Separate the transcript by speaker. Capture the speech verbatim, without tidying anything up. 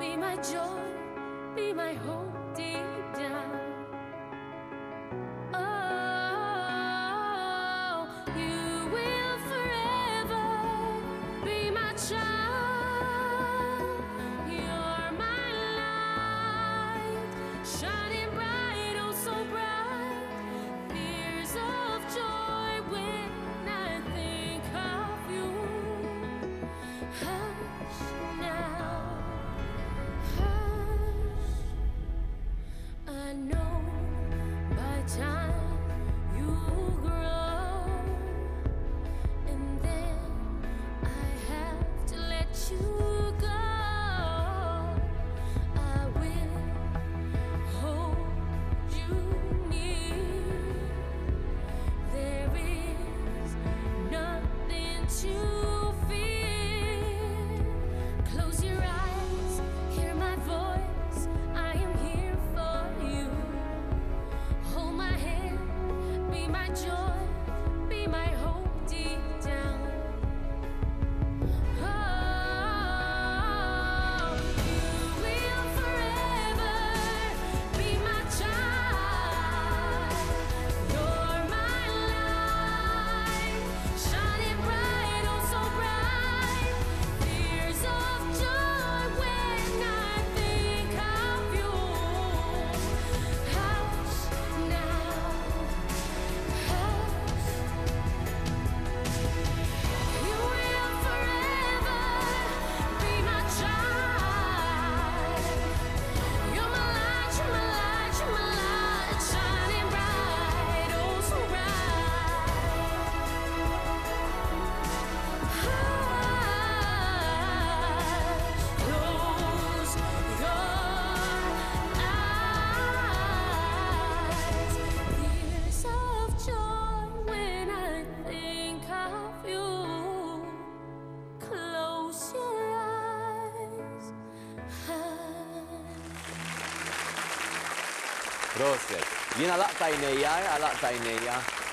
Speaker 1: be my joy, be my hope deep down. Oh, you will forever be my child. You're my light, shining bright, oh so bright. Tears of joy when I think of you. Hush now, hush. I know by time you grow, and then I have to let you go. I will hold you near. There is nothing to fear. Close your eyes, hear my voice. I am here for you. Hold my hand, be my joy, be my hope deep down. Oh, you will forever be my child. You're my light, shining bright, oh so bright. Tears of joy when I think of you. Hush now, hush. You will forever be my child. You're my light, you're my light, you're my light, shining bright, oh so bright. Hush, close your eyes. Tears of joy when I think of you. Close your eyes. Hush.
Speaker 2: Proset. Jina laqta jnejja, laqta jnejja.